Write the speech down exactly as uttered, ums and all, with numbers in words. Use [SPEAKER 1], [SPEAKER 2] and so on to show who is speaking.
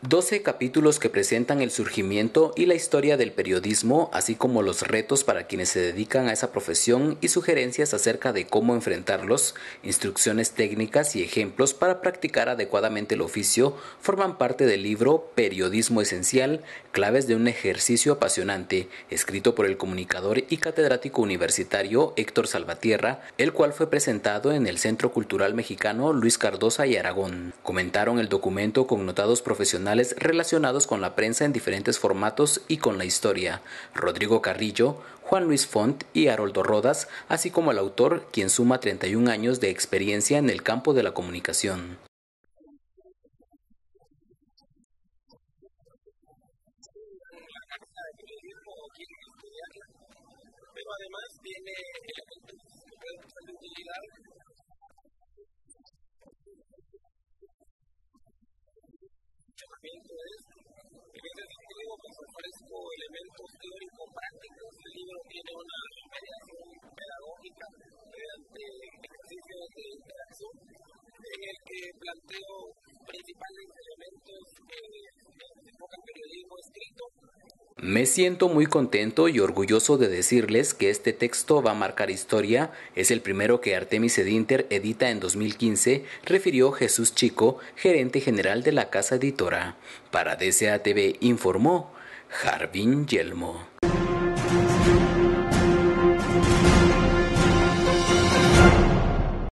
[SPEAKER 1] doce capítulos que presentan el surgimiento y la historia del periodismo, así como los retos para quienes se dedican a esa profesión y sugerencias acerca de cómo enfrentarlos, instrucciones técnicas y ejemplos para practicar adecuadamente el oficio, forman parte del libro Periodismo Esencial, claves de un ejercicio apasionante, escrito por el comunicador y catedrático universitario Héctor Salvatierra, el cual fue presentado en el Centro Cultural Mexicano Luis Cardosa y Aragón. Comentaron el documento connotados profesionales relacionados con la prensa en diferentes formatos y con la historia, Rodrigo Carrillo, Juan Luis Font y Haroldo Rodas, así como el autor, quien suma treinta y un años de experiencia en el campo de la comunicación.
[SPEAKER 2] Pero además tiene elementos que pueden ser de utilidad. En ese sentido, pues ofrezco elementos teórico-prácticos. El libro tiene una mediación pedagógica mediante ejercicios de interacción en el que planteo principales elementos que enfocan periodismo escrito.
[SPEAKER 1] Me siento muy contento y orgulloso de decirles que este texto va a marcar historia. Es el primero que Artemis Edinter edita en dos mil quince, refirió Jesús Chico, gerente general de la casa editora. Para D C A T V informó Jarvin Yelmo.